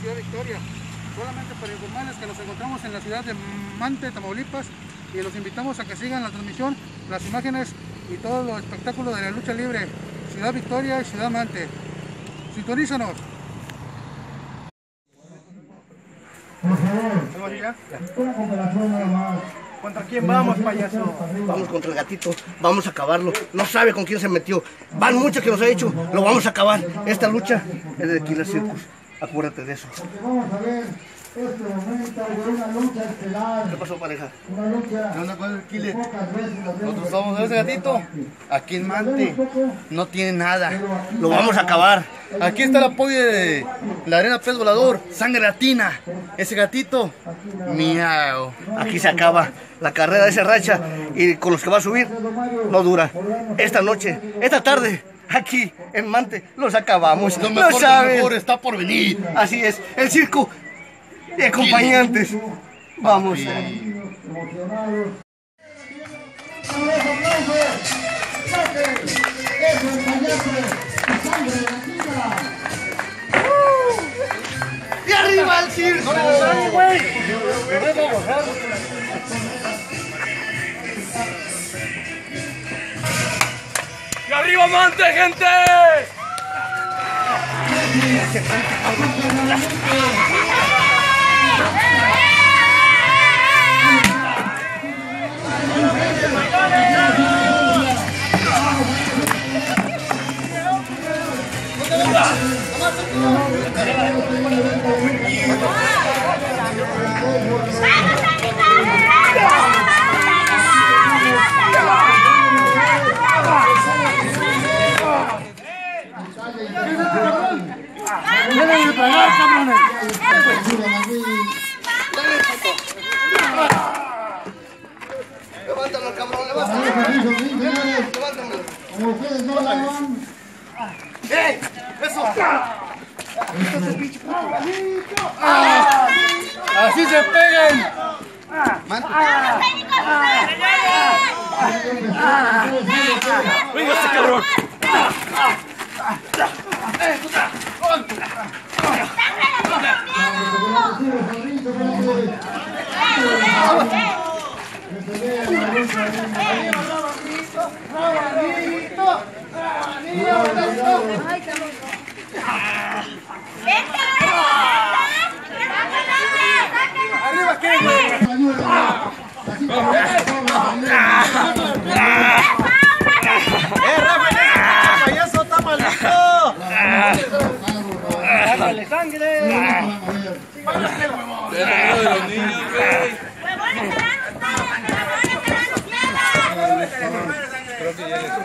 Ciudad Victoria. Solamente para informarles que nos encontramos en la ciudad de Mante, Tamaulipas, y los invitamos a que sigan la transmisión, las imágenes y todo los espectáculos de la lucha libre. Ciudad Victoria y Ciudad Mante. Sintonízanos. Por favor, una cooperación nada más. ¿Contra quién vamos, payaso? Vamos contra el gatito, vamos a acabarlo. No sabe con quién se metió. Van muchos que nos ha hecho, lo vamos a acabar. Esta lucha es de Killer Circus. Acuérdate de eso. Porque vamos a ver este momento de una lucha estelar. ¿Qué pasó, pareja? Una lucha. ¿Qué onda con el Killer? Pocas veces la vemos. Nosotros somos ese gatito. Aquí en Mante. No tiene nada. Lo vamos a acabar. Aquí está el apoyo de la Arena Pez Volador. Sangre latina. Ese gatito. Miau. Aquí se acaba la carrera de esa racha y con los que va a subir no dura. Esta noche, esta tarde, aquí en Mante, los acabamos. Lo No mejor, sabes. mejor está por venir. Así es, el circo de acompañantes. Vamos. Emocionados. ¡Aplausos! ¡Saque! ¡Eso es payaso! ¡Sangre latina! ¡Y arriba el circo! ¡Y arriba Mante, gente! Levántalo, cabrón, levántalo. Levántalo. Como ustedes no la van. ¡Ey! ¡Eso! ¡Así se pegan! ¡Venga este cabrón! ¡Arriba, qué Rafa! ¡Payaso está maldito! ¡Sácale sangre! ¡De los niños, güey! Creo que ya les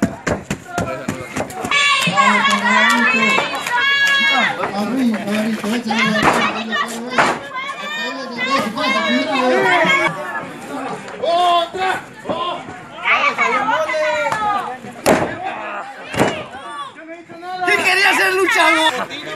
¿Qué quería ser luchador?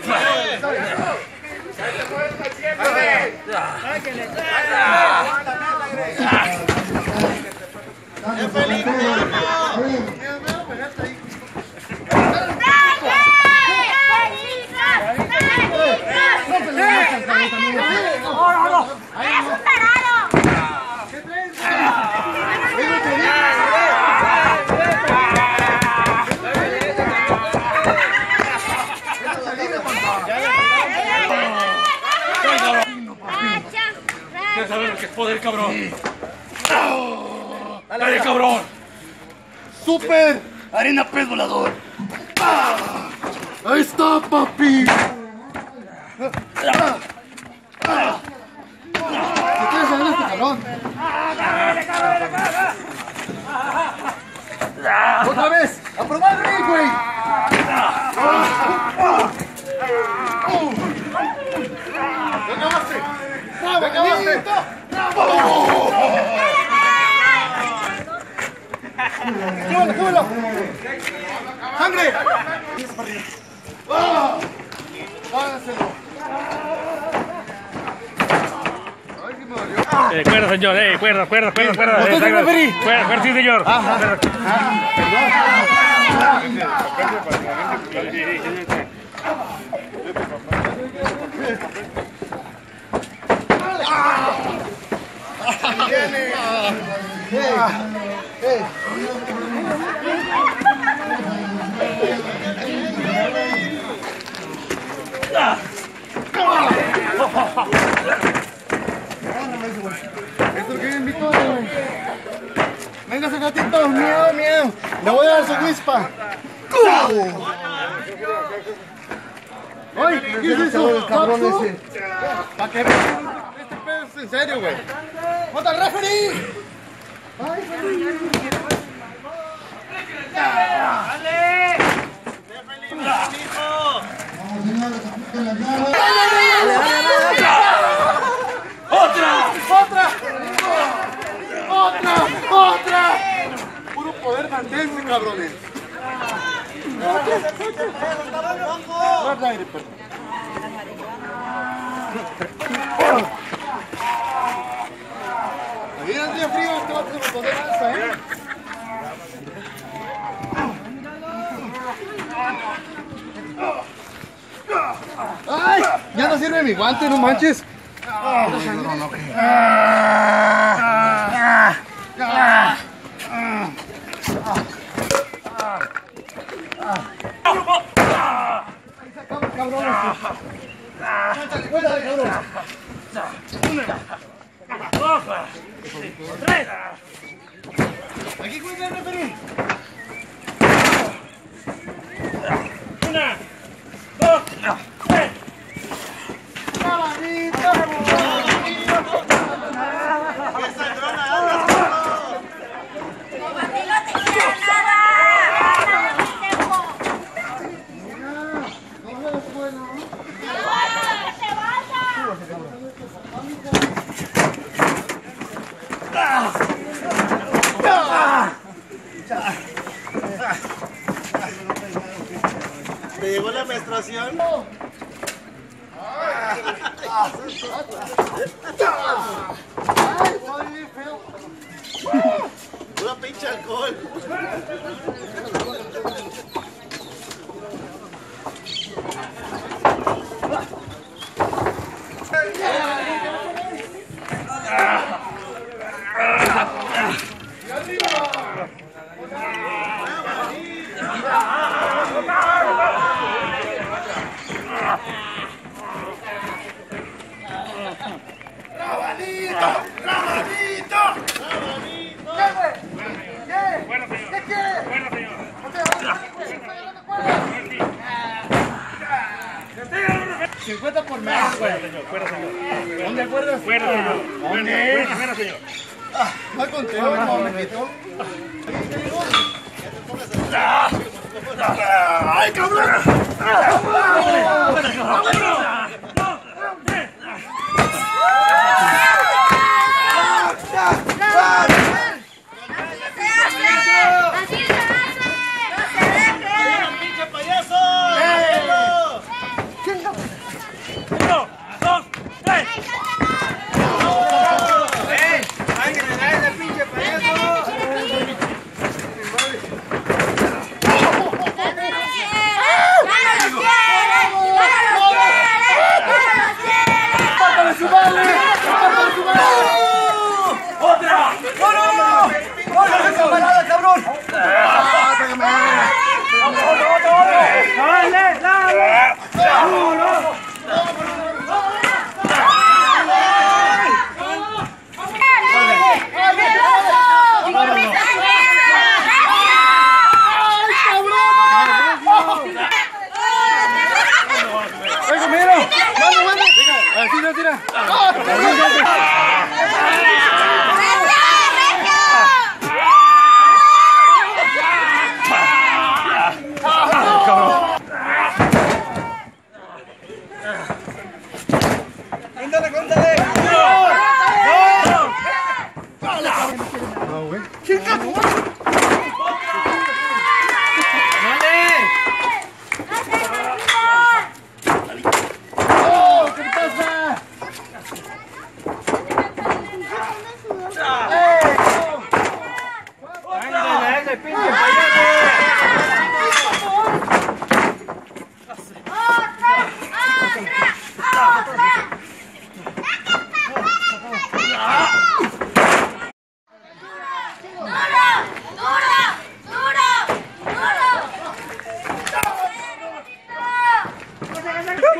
¿Quieres saber lo que es poder, cabrón? ¡Dale, cabrón! ¡Super! ¡Arena Pez Volador! ¡Ahí está, papi! ¿Qué quieres saber este cabrón? ¡Otra vez! ¡A probar de mí, güey! ¡Venga, base! ¡Venga, base! ¡Qué bueno! ¡Sangre! ¡Págaselo! ¡Ay, que me dolió! Cuerda, señor, cuerda. ¿Usted es el referí? Cuerda, sí, señor. Perdón. Esto que me invitó, güey. Venga ese gatito, miau, miau. Le voy a dar su whispa. Oye, ¿qué es eso? Cabrón ese. Pa' que vean. Este pedo es en serio, güey. ¡Mata al referee! ¡Otra! Puro poder mantense, cabrones. Guarda aire, perdón. Ahí el día frío, este va a tener poder alza, ¿eh? ¡Ay! Ya no sirve mi guante, no manches. Aquí cuenta el referee. Una, dos, tres. ¿Te llegó la menstruación? Pura pinche alcohol. Bueno, señor. ¿Qué quiere? Bueno, señor. ¡50 por mes, güey! Fuera, señor. ¿Dónde acuerdas? Fuera, señor. Fuera, señor. No contigo, no me quitó. ¡Ay, cabrón!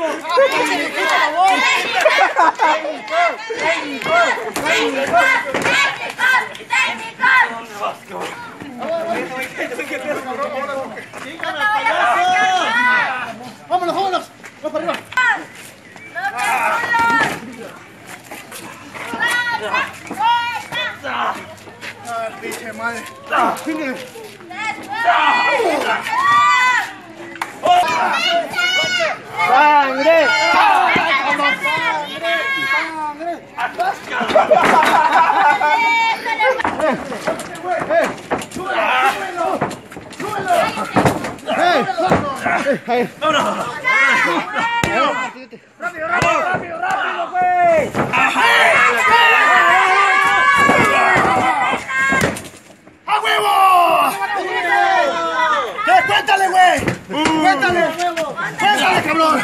¡Vámonos, vámonos! ¡Vamos para arriba! ¡Pinche madre! ¡Sangre! ¡Rápido, güey! ¡A huevo! ¡Cuéntale, güey! ¡Cuéntale! ¡Cuéntale, cabrón!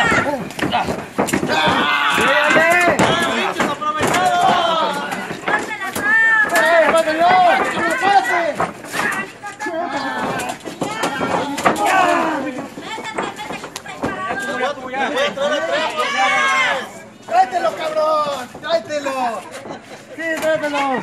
¡Tráetelo, cabrón! ¡Tráetelo! ¡Sí, tráetelo!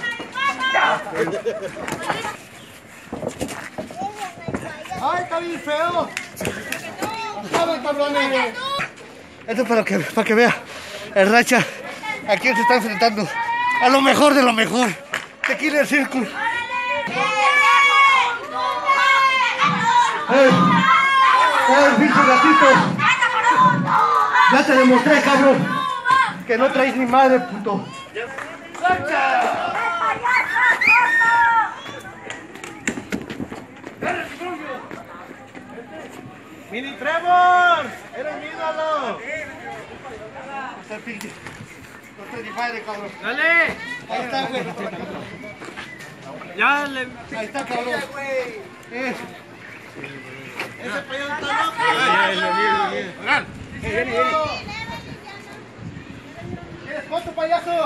¡Ay, está bien feo! ¡Saben, cabrones! Esto es para que vea el Racha. Aquí se está enfrentando a lo mejor de lo mejor. De Killer Circus. Bichos gatitos! Ya te demostré, cabrón, que no traes ni madre, puto. ¡Mini Trevor! ¡Eres mi ídolo! Está el pinche. No traes ni madre, cabrón. ¡Dale! Ahí está, güey. ¡Ya le... Ahí está, cabrón. ¡Ese payaso está loco! ¿Quieres foto, payaso?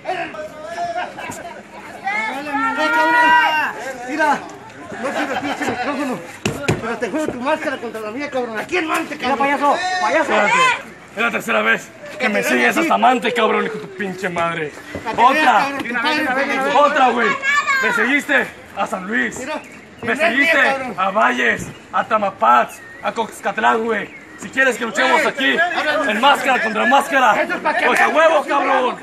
Mira, no sirve aquí ese micrófono, pero te juego tu máscara contra la mía, cabrón. ¿A quién mante, cabrón? payaso! ¡Payaso! Es la tercera vez que me sigues hasta Mante, cabrón, hijo de tu pinche madre. ¡Otra! ¡Otra, güey! Me seguiste a San Luis. Me seguiste a Valles, a Tamapats, a Coxcatlán, güey. Si quieres que luchemos aquí, en máscara contra máscara, pues a huevos, cabrón.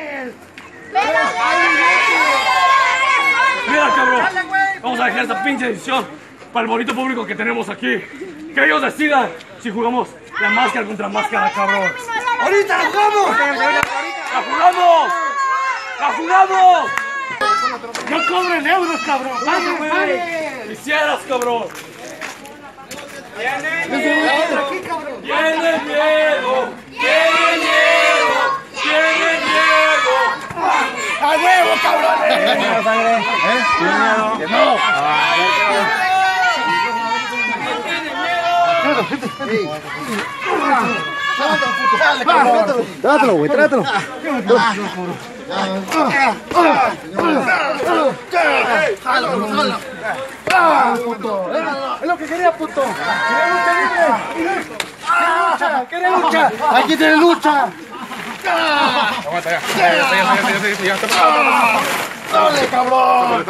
Mira, cabrón, vamos a dejar esta pinche decisión para el bonito público que tenemos aquí. Que ellos decidan si jugamos la máscara contra máscara, cabrón. ¡Ahorita la jugamos! ¡La jugamos! ¡La jugamos! ¡No cobren euros, cabrón! ¡Paguen! ¡Quisieras, cabrón! ¡Viene aquí, cabrón! ¡Tiene miedo! ¡Tiene miedo! ¡Tiene miedo! ¡A huevo, cabrones! ¡No! Trátalo, güey, trátalo. Es lo que quería, puto. ¡Quería lucha! ¡Aquí tiene lucha! Aguanta ya. ¡Dale, cabrón!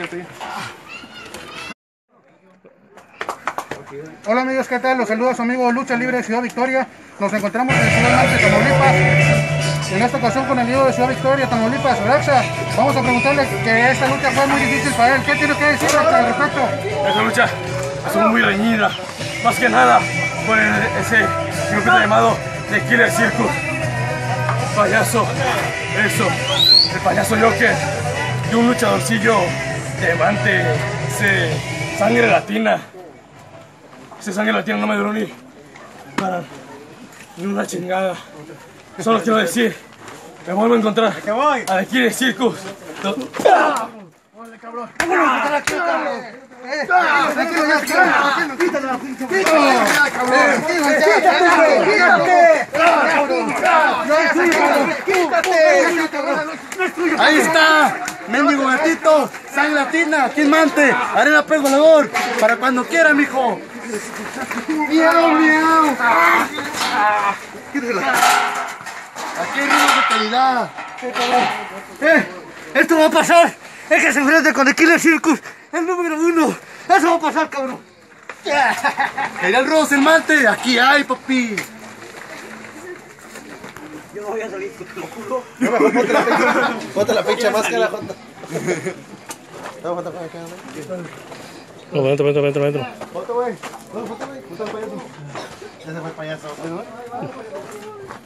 Hola amigos, ¿qué tal? Los saluda su amigo Lucha Libre de Ciudad Victoria. Nos encontramos en Ciudad Mante, Tamaulipas. En esta ocasión con el líder de Ciudad Victoria, Tamaulipas, Raxa. Vamos a preguntarle que esta lucha fue muy difícil para él. ¿Qué tiene que decir al respecto? Esa lucha estuvo muy reñida. Más que nada por ese grupo llamado The Killer Circus. Payaso, eso, el payaso Joker y un luchadorcillo de Mante, ese sangre latina. Ese sangre latina no me duró ni para ni una chingada. Solo quiero decir, me vuelvo a encontrar a The Killer Circus. ¡Órale, cabrón! ¡Vámonos a quitar aquí, cabrón! Ahí está, mendigo gatito, sangre latina, aquí en Mante, arena pez volador, para cuando quiera, mijo. Miau, miau. Aquí relaja. Aquí hay ritmos de calidad. Esto va a pasar. Es que se enfrente con el Killer Circus, el número 1. Eso va a pasar, cabrón. Quería el Rudos el Mante. Aquí hay, papi. Yo no voy a salir, te lo juro. Ponte la pinche máscara, Jota. No, adentro. Foto, güey. No, foto, güey. Foto al payaso. Ya se fue el payaso.